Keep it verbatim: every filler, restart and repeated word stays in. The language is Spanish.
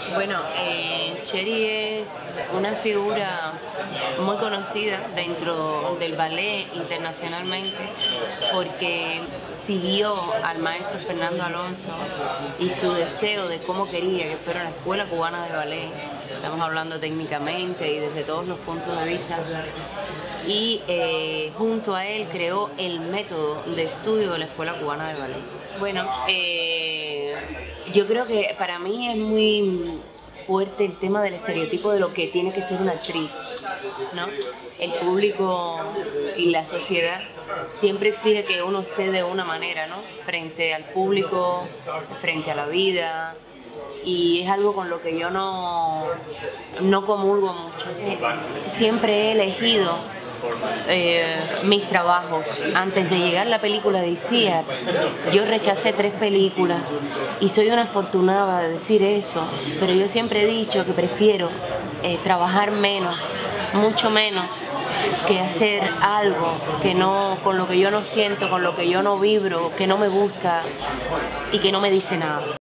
Bueno, eh, Cherry es una figura muy conocida dentro del ballet internacionalmente porque siguió al maestro Fernando Alonso y su deseo de cómo quería que fuera la Escuela Cubana de Ballet. Estamos hablando técnicamente y desde todos los puntos de vista. Y eh, junto a él creó el método de estudio de la Escuela Cubana de Ballet. Bueno, eh, yo creo que para mí es muy fuerte el tema del estereotipo de lo que tiene que ser una actriz, ¿no? El público y la sociedad siempre exige que uno esté de una manera, ¿no? Frente al público, frente a la vida, y es algo con lo que yo no, no comulgo mucho. Siempre he elegido Eh, mis trabajos. Antes de llegar a la película de Isiar, yo rechacé tres películas y soy una afortunada de decir eso, pero yo siempre he dicho que prefiero eh, trabajar menos, mucho menos, que hacer algo que no, con lo que yo no siento, con lo que yo no vibro, que no me gusta y que no me dice nada.